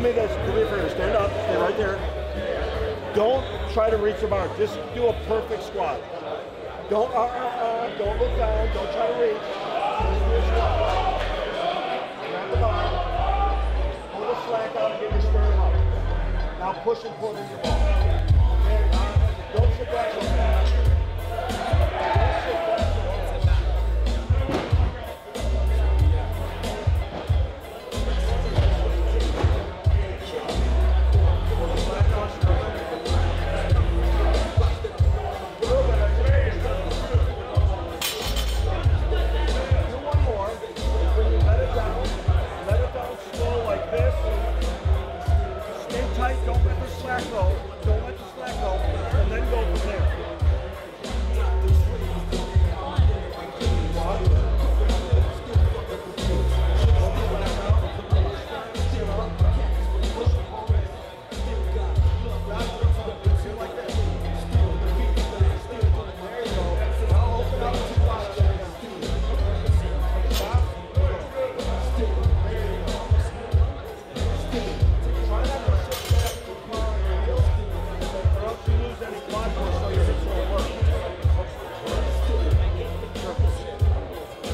me this. Do me a favor. Stand up. Stay right there. Don't try to reach the bar. Just do a perfect squat. Don't don't look down. Don't try to reach. Just do a squat. Grab the bar. Pull the slack out and get your sternum up. Now push and pull in your ball. Okay, don't sit back so fast.